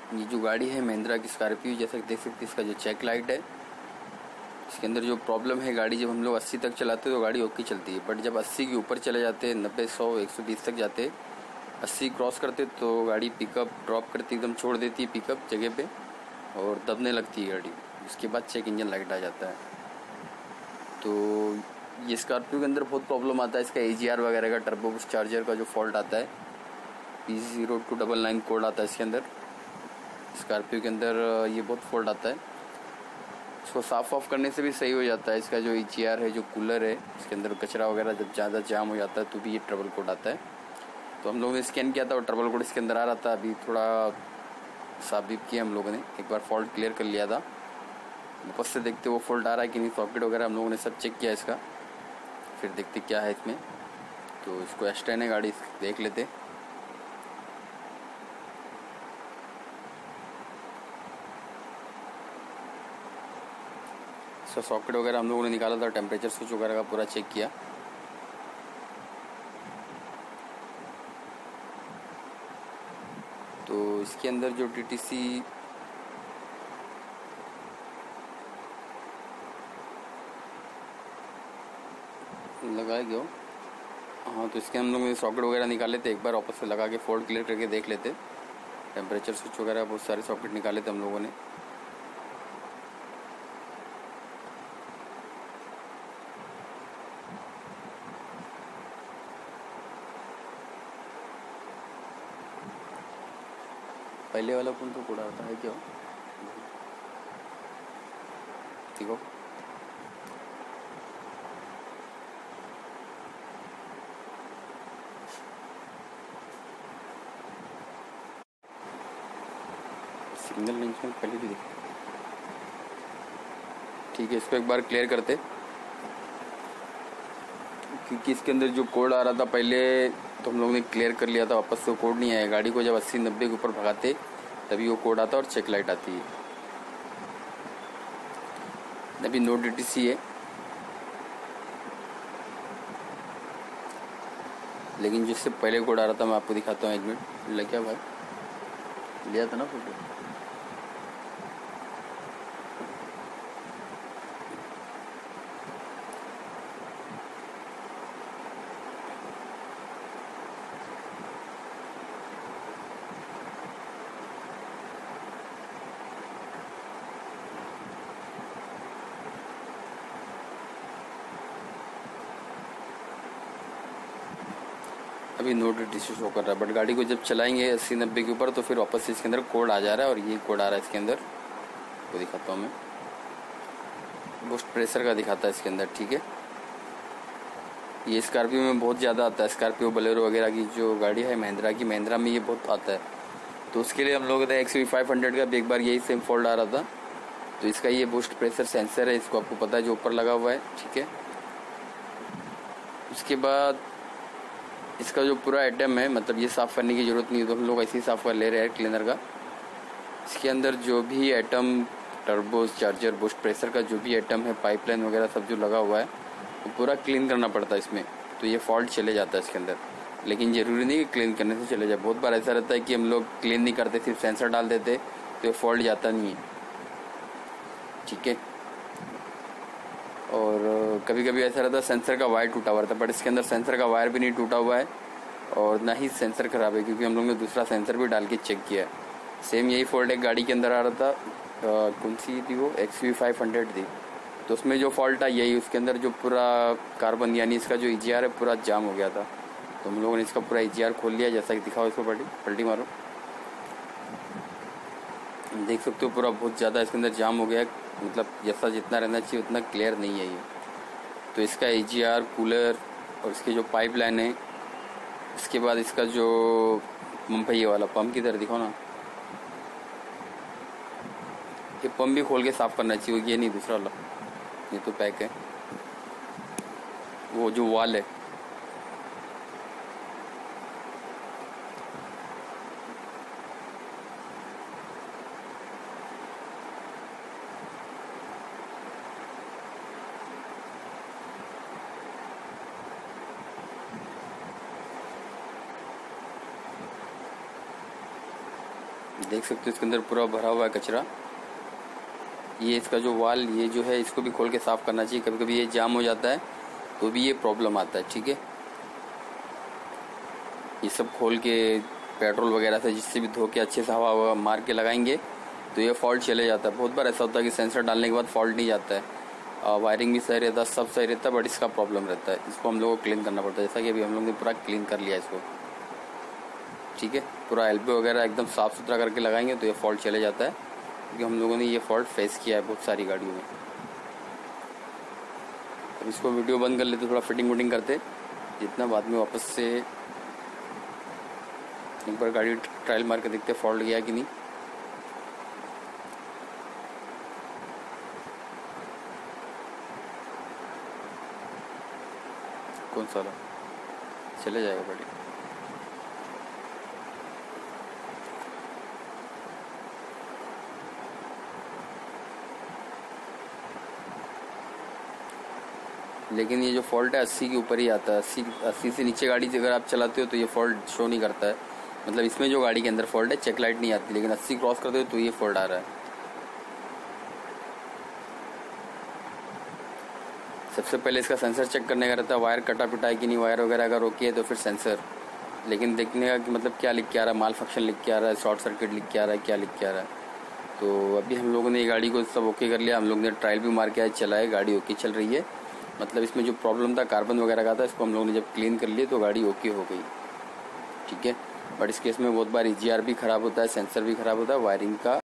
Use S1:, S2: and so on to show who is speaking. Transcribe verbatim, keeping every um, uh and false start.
S1: ये जो गाड़ी है महिंद्रा की स्कॉर्पियो, जैसा कि देख सकते हैं इसका जो चेक लाइट है, इसके अंदर जो प्रॉब्लम है, गाड़ी जब हम लोग अस्सी तक चलाते हैं तो गाड़ी ओके चलती है, बट जब अस्सी के ऊपर चले जाते हैं, नब्बे सौ एक सौ बीस तक जाते, अस्सी क्रॉस करते तो गाड़ी पिकअप ड्रॉप करती, एकदम छोड़ देती है पिकअप जगह पे और दबने लगती है गाड़ी। उसके बाद चेक इंजन लाइट आ जाता है। तो ये स्कॉर्पियो के अंदर बहुत प्रॉब्लम आता है, इसका ए जी आर वगैरह का टर्बो बूस्ट चार्जर का जो फॉल्ट आता है, P zero two double nine code आता है इसके अंदर। स्कॉर्पियो के अंदर ये बहुत फॉल्ट आता है। इसको साफ़ ऑफ करने से भी सही हो जाता है। इसका जो ई जी आर है, जो कूलर है, इसके अंदर कचरा वगैरह जब ज़्यादा जाम हो जाता है तो भी ये ट्रबल कोड आता है। तो हम लोगों ने स्कैन किया था और ट्रबल कोड इसके अंदर आ रहा था। अभी थोड़ा साफ भी किया हम लोगों ने, एक बार फॉल्ट क्लियर कर लिया था। वापस से देखते वो फॉल्ट आ रहा है कि नहीं, सॉकेट वगैरह हम लोगों ने सब चेक किया इसका, फिर देखते क्या है इसमें। तो इसको एक्सटेंड है गाड़ी, देख लेते। इसका सॉकेट वगैरह हम लोगों ने निकाला था, टेम्परेचर स्विच वगैरह का पूरा चेक किया। तो इसके अंदर जो टी टी सी लगाया गया, हाँ, तो इसके हम लोग सॉकेट वगैरह निकाले थे, एक बार वापस से लगा के फोल्ड क्लियर करके देख लेते। टेम्परेचर स्विच वगैरह बहुत सारे सॉकेट निकाले थे हम लोगों ने। पहले वाला फोन तो कोड़ा आता है क्या, ठीक हो। सिग्नल नहीं है पहले भी देखो, ठीक है। इसको एक बार क्लियर करते, क्योंकि इसके अंदर जो कोड आ रहा था पहले तो हम लोगों ने क्लियर कर लिया था, वापस से कोड नहीं आया। गाड़ी को जब अस्सी नब्बे के ऊपर भगाते तभी वो कोड आता है और चेक लाइट आती है। अभी नो डी टी सी है, लेकिन जिससे पहले कोड आ रहा था मैं आपको दिखाता हूँ। एक मिनट लग गया भाई, लिया था ना फोटो। अभी no D T C show कर रहा है, बट गाड़ी को जब चलाएंगे अस्सी नब्बे के ऊपर तो फिर वापस से इसके अंदर कोड आ जा रहा है। और ये कोड आ रहा है इसके अंदर, वो दिखाता हूँ मैं, बूस्ट प्रेशर का दिखाता है इसके अंदर, ठीक है। ये स्कॉर्पियो में बहुत ज़्यादा आता है, स्कॉर्पियो बोलेरो वगैरह की जो गाड़ी है महिंद्रा की, महिंद्रा में ये बहुत आता है। तो उसके लिए हम लोग थे एक्स वी फाइव हंड्रेड का भी एक बार यही सेम फॉल्ट आ रहा था। तो इसका ये बूस्ट प्रेशर सेंसर है, इसको आपको पता है जो ऊपर लगा हुआ है, ठीक है। उसके बाद इसका जो पूरा आइटम है, मतलब ये साफ़ करने की ज़रूरत नहीं है, तो हम लोग ऐसे ही साफ़ कर ले रहे हैं क्लीनर का। इसके अंदर जो भी item, turbo charger, boost pressure का जो भी आइटम है, पाइपलाइन वगैरह सब जो लगा हुआ है, वो पूरा क्लीन करना पड़ता है इसमें। तो ये फॉल्ट चले जाता है इसके अंदर, लेकिन ज़रूरी नहीं कि क्लीन करने से चले जाए। बहुत बार ऐसा रहता है कि हम लोग क्लीन नहीं करते, सिर्फ सेंसर डाल देते तो ये फॉल्ट जाता नहीं है, ठीक है। और कभी कभी ऐसा रहता है सेंसर का वायर टूटा हुआ रहता है, बट इसके अंदर सेंसर का वायर भी नहीं टूटा हुआ है और ना ही सेंसर ख़राब है, क्योंकि हम लोग ने दूसरा सेंसर भी डाल के चेक किया है। सेम यही फॉल्ट एक गाड़ी के अंदर आ रहा था, आ, कौन सी थी वो, एक्स वी फाइव हंड्रेड थी। तो उसमें जो फॉल्ट था यही, उसके अंदर जो पूरा कार्बन यानी इसका जो ई जी आर है पूरा जाम हो गया था। तो हम लोगों ने इसका पूरा ई जी आर खोल लिया, जैसा कि दिखाओ, इसको पलटी पलटी मारो, देख सकते हो पूरा बहुत ज़्यादा इसके अंदर जाम हो गया, मतलब जैसा जितना रहना चाहिए उतना क्लियर नहीं है ये। तो इसका ई जी आर, कूलर और इसकी जो पाइप लाइन है, इसके बाद इसका जो पंप है, ये वाला पंप की तरह दिखाओ ना, ये पंप भी खोल के साफ़ करना चाहिए, ये नहीं दूसरा वाला, ये तो पैक है। वो जो वाल है, देख सकते हो इसके अंदर पूरा भरा हुआ है कचरा। ये इसका जो वाल ये जो है इसको भी खोल के साफ़ करना चाहिए। कभी कभी ये जाम हो जाता है तो भी ये प्रॉब्लम आता है। ठीक है, ये सब खोल के पेट्रोल वगैरह से जिससे भी धो के अच्छे से हवा मार के लगाएंगे तो ये फॉल्ट चले जाता है। बहुत बार ऐसा होता है कि सेंसर डालने के बाद फॉल्ट नहीं जाता है, वायरिंग भी सही रहता है, सब सही रहता है, बट इसका प्रॉब्लम रहता है। इसको हम लोग को क्लीन करना पड़ता है, जैसा कि अभी हम लोग ने पूरा क्लीन कर लिया इसको। ठीक है, पूरा एल्बो वगैरह एकदम साफ़ सुथरा करके लगाएंगे तो ये फॉल्ट चले जाता है, क्योंकि हम लोगों ने ये फॉल्ट फेस किया है बहुत सारी गाड़ियों में। अब इसको वीडियो बंद कर लेते, थोड़ा फिटिंग वुटिंग करते, जितना बाद में वापस से एक बार गाड़ी ट्रायल मार के देखते फॉल्ट गया कि नहीं। कौन सा वाला चले जाएगा गाड़ी। लेकिन ये जो फॉल्ट है अस्सी के ऊपर ही आता है। अस्सी अस्सी से नीचे गाड़ी अगर आप चलाते हो तो ये फॉल्ट शो नहीं करता है। मतलब इसमें जो गाड़ी के अंदर फॉल्ट है चेक लाइट नहीं आती, लेकिन अस्सी क्रॉस करते हो तो ये फॉल्ट आ रहा है। सबसे पहले इसका सेंसर चेक करने का रहता है, वायर कटा पिटा है कि नहीं, वायर वगैरह अगर रोकी है तो फिर सेंसर। लेकिन देखने का कि मतलब क्या लिख के आ रहा है, माल फंक्शन लिख के आ रहा है, शॉर्ट सर्किट लिख के आ रहा है, क्या लिख के आ रहा है। तो अभी हम लोगों ने ये गाड़ी को सब ओके कर लिया। हम लोग ने ट्रायल भी मार के आज चला है, गाड़ी ओके चल रही है। मतलब इसमें जो प्रॉब्लम था कार्बन वगैरह का था, इसको हम लोगों ने जब क्लीन कर लिए तो गाड़ी ओके हो गई। ठीक है, बट इस केस में बहुत बार ई जी आर भी ख़राब होता है, सेंसर भी ख़राब होता है, वायरिंग का